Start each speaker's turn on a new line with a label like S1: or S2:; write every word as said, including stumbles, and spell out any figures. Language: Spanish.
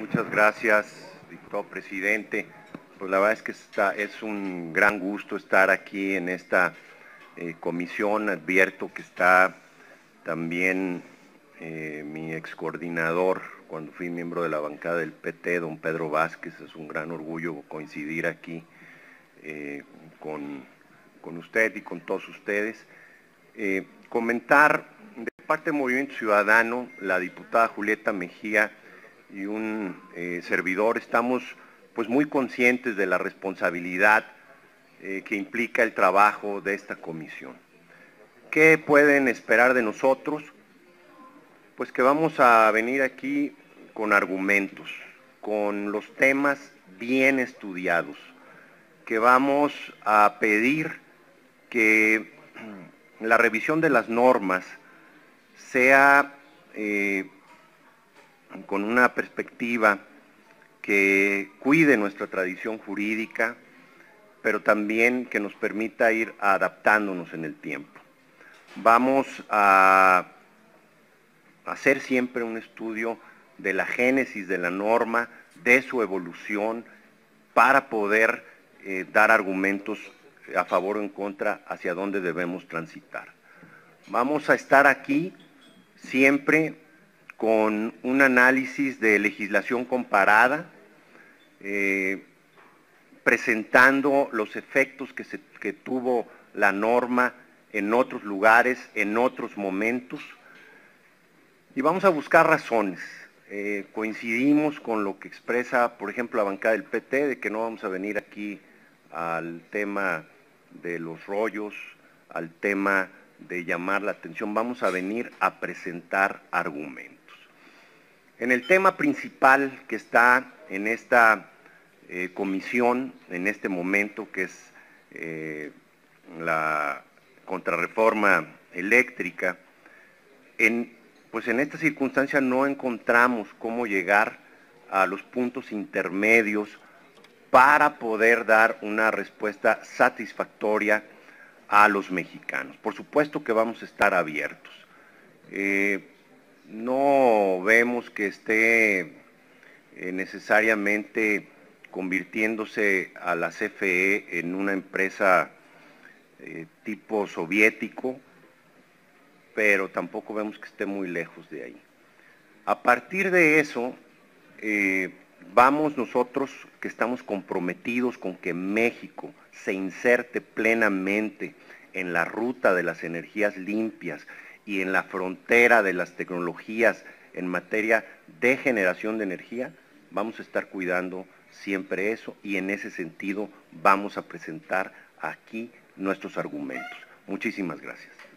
S1: Muchas gracias, diputado presidente. Pues la verdad es que está, es un gran gusto estar aquí en esta eh, comisión. Advierto que está también eh, mi excoordinador, cuando fui miembro de la bancada del P T, don Pedro Vázquez. Es un gran orgullo coincidir aquí eh, con, con usted y con todos ustedes. Eh, comentar de parte del Movimiento Ciudadano, la diputada Julieta Mejía y un eh, servidor, estamos pues muy conscientes de la responsabilidad eh, que implica el trabajo de esta comisión. ¿Qué pueden esperar de nosotros? Pues que vamos a venir aquí con argumentos, con los temas bien estudiados, que vamos a pedir que la revisión de las normas sea eh, con una perspectiva que cuide nuestra tradición jurídica, pero también que nos permita ir adaptándonos en el tiempo. Vamos a hacer siempre un estudio de la génesis de la norma, de su evolución, para poder eh, dar argumentos a favor o en contra hacia dónde debemos transitar. Vamos a estar aquí siempre con un análisis de legislación comparada, eh, presentando los efectos que, se, que tuvo la norma en otros lugares, en otros momentos, y vamos a buscar razones. Eh, coincidimos con lo que expresa, por ejemplo, la bancada del P T, de que no vamos a venir aquí al tema de los rollos, al tema de llamar la atención, vamos a venir a presentar argumentos. En el tema principal que está en esta eh, comisión, en este momento, que es eh, la contrarreforma eléctrica, en, pues en esta circunstancia no encontramos cómo llegar a los puntos intermedios para poder dar una respuesta satisfactoria a los mexicanos. Por supuesto que vamos a estar abiertos. Eh, no vemos que esté eh, necesariamente convirtiéndose a la C F E en una empresa eh, tipo soviético, pero tampoco vemos que esté muy lejos de ahí. A partir de eso, eh, vamos nosotros que estamos comprometidos con que México se inserte plenamente en la ruta de las energías limpias y en la frontera de las tecnologías en materia de generación de energía, vamos a estar cuidando siempre eso, y en ese sentido vamos a presentar aquí nuestros argumentos. Muchísimas gracias.